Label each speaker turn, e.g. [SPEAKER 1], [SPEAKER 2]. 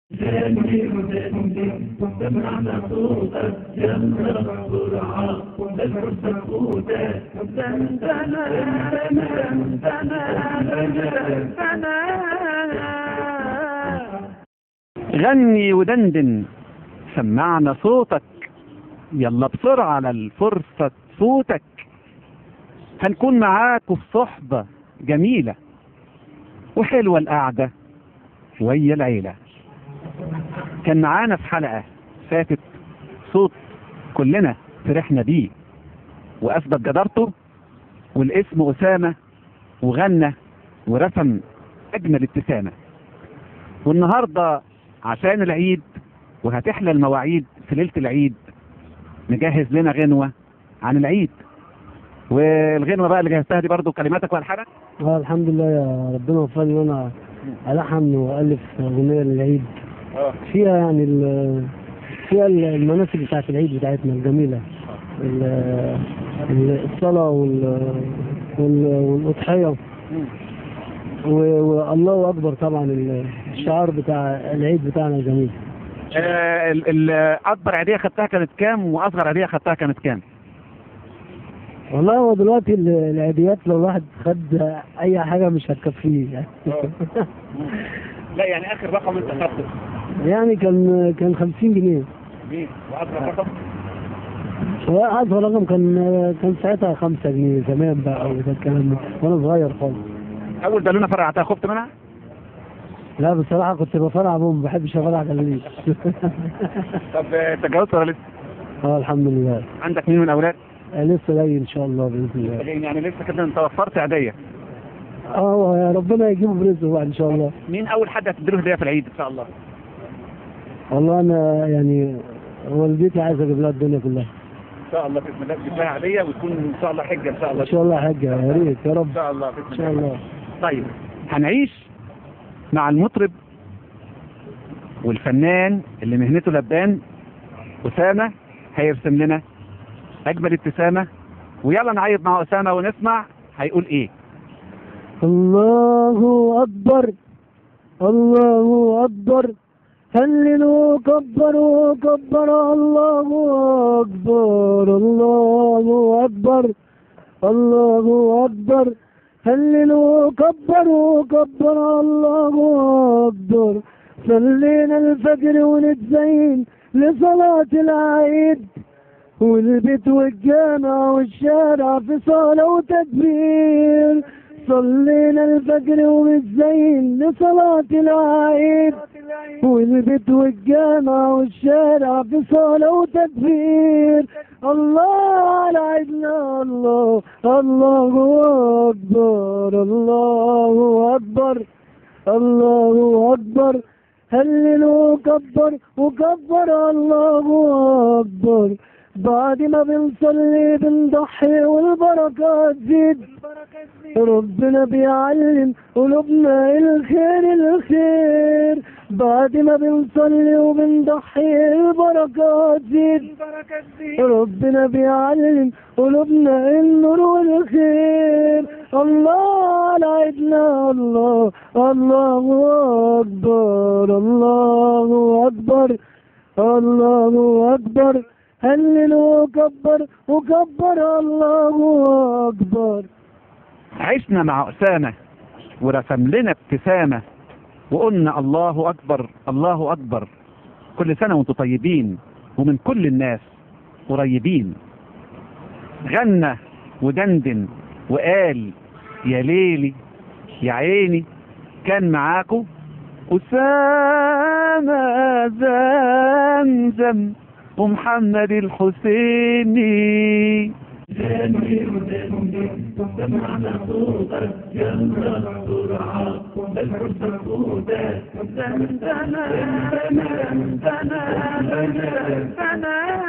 [SPEAKER 1] سمعنا صوتك يلا بسرعة الحب فوتك دندنا
[SPEAKER 2] غني ودندن سمعنا صوتك يلا بسرعة على الفرصة تفوتك. هنكون معاكوا في صحبة جميلة وحلوة القعدة ويا العيلة. كان معانا في حلقة فاتت صوت كلنا فرحنا بيه وأثبت جدارته، والاسم أسامة، وغنى ورسم أجمل ابتسامة. والنهاردة عشان العيد وهتحلى المواعيد في ليلة العيد نجهز لنا غنوة عن العيد. والغنوة بقى اللي جهزتها دي برضو كلماتك والحانك؟
[SPEAKER 3] الحمد لله يا ربنا وفقني ان انا الحن والف اغنيه للعيد. فيها يعني فيها المناسك بتاعت العيد بتاعتنا الجميله، الصلاه والاضحيه والله اكبر. طبعا الشعار بتاع العيد بتاعنا جميل.
[SPEAKER 2] اكبر عيديه خدتها كانت كام واصغر عيديه خدتها كانت كام؟
[SPEAKER 3] والله هو دلوقتي العيديات لو الواحد خد اي حاجه مش هتكفيه يعني.
[SPEAKER 2] لا يعني اخر رقم انت خدته
[SPEAKER 3] يعني كان 50 جنيه.
[SPEAKER 2] واصغر رقم؟
[SPEAKER 3] واصغر رقم كان ساعتها 5 جنيه زمان بقى، وده الكلام ده وانا صغير خالص.
[SPEAKER 2] اول بالونه فرعتها خفت منها؟
[SPEAKER 3] لا بصراحه كنت بفرع بوم، ما بحبش افرع جلاليب.
[SPEAKER 2] طب تجاوزت ولا لسه؟
[SPEAKER 3] الحمد لله.
[SPEAKER 2] عندك مين من الاولاد؟
[SPEAKER 3] لسه جاي ان شاء الله باذن الله.
[SPEAKER 2] يعني لسه كده انت وفرت عيديه؟
[SPEAKER 3] يا ربنا يجيبه برزقه بقى ان شاء الله.
[SPEAKER 2] مين اول حد هتديله هديه في العيد ان شاء الله؟
[SPEAKER 3] والله انا يعني والدتي عايزه اجيب لها الدنيا كلها
[SPEAKER 2] ان شاء الله باذن الله، تجيب لها عاديه وتكون ان شاء الله حجه ان شاء الله.
[SPEAKER 3] ان شاء الله حجه يا ريت يا رب
[SPEAKER 2] ان شاء الله باذن الله.
[SPEAKER 3] ان شاء الله.
[SPEAKER 2] طيب هنعيش مع المطرب والفنان اللي مهنته لبان أسامة، هيرسم لنا أجمل ابتسامة. ويلا نعيط مع أسامة ونسمع هيقول إيه.
[SPEAKER 3] الله أكبر الله أكبر هللوا كبروا كبر الله أكبر الله أكبر الله أكبر هللوا كبروا كبر الله أكبر. صلينا الفجر ونتزين لصلاة العيد، والبيت والجامع والشارع في صلاة وتكبير. صلينا الفجر ونتزين لصلاة العيد، والبيت والجامع والشارع في صلاة وتكبير. الله على عيدنا الله الله أكبر الله أكبر الله أكبر هللوا كبر وكبر الله أكبر. بعد ما بنصلي بنضحي والبركات تزيد، ربنا بيعلم قلوبنا الخير الخير. بعد ما بنصلي وبنضحي البركات تزيد، ربنا بيعلم قلوبنا النور والخير. الله على عيدنا الله الله أكبر الله أكبر الله أكبر هللوا وكبر وكبر الله أكبر.
[SPEAKER 2] عشنا مع أسامة ورسم لنا ابتسامة وقلنا الله أكبر الله أكبر. كل سنة وانتم طيبين ومن كل الناس قريبين. غنى ودندن وقال يا ليلي يا عيني. كان معاكم أسامة زمزم ومحمد الحسيني.
[SPEAKER 1] سمعنا صوتك يلا بسرعة الحب فوتك دندنا